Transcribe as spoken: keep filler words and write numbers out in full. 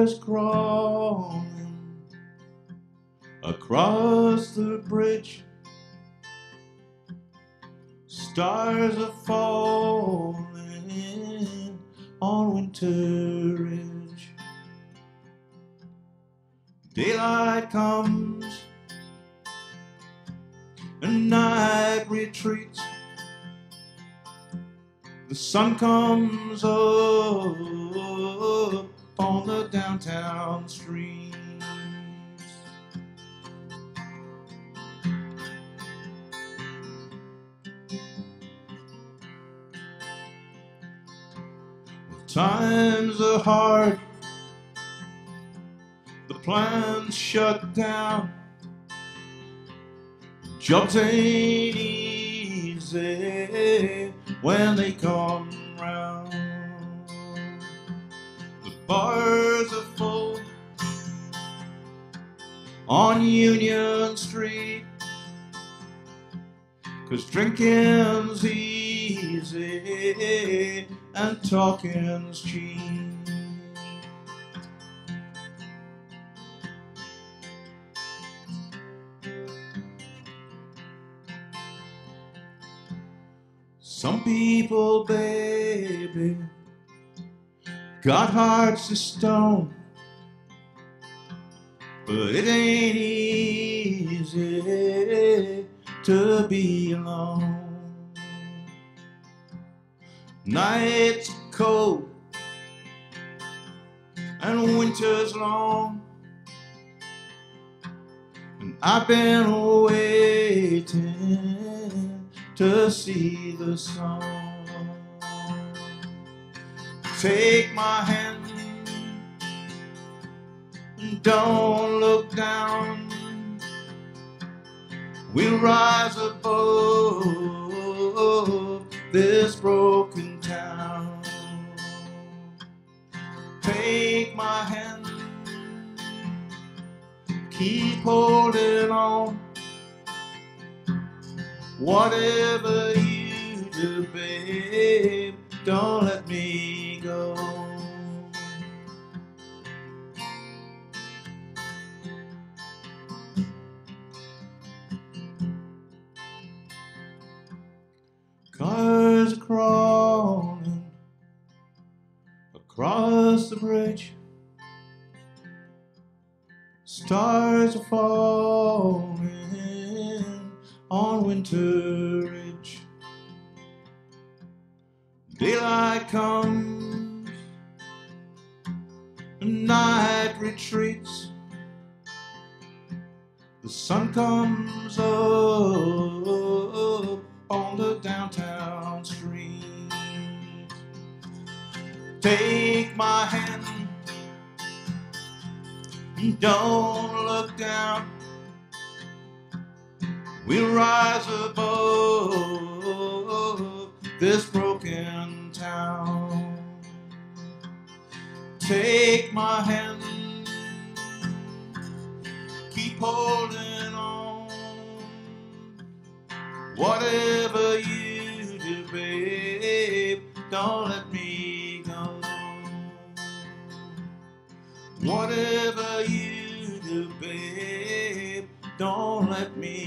Cars crawling across the bridge, stars are falling on Winter Ridge. Daylight comes and night retreats. The sun comes up on the downtown streets. Times are hard, the plans shut down. Jobs ain't easy when they come round. The bars are full on Union Street, 'cause drinking's easy and talking's cheap. Some people, baby, got hearts of stone, but it ain't easy to be alone. Nights are cold and winter's long, and I've been waiting to see the sun. Take my hand and don't look down. We'll rise above this broken town. Take my hand, keep holding on. Whatever you do, babe, don't let me go. Cars are crawling across the bridge, stars are falling on Winter Ridge. Daylight comes and night retreats. The sun comes up on the downtown street. Take my hand and don't look down. We'll rise above this broken town. Take my hand, keep holding on. Whatever you do, babe, don't let me go. Whatever you do, babe, don't let me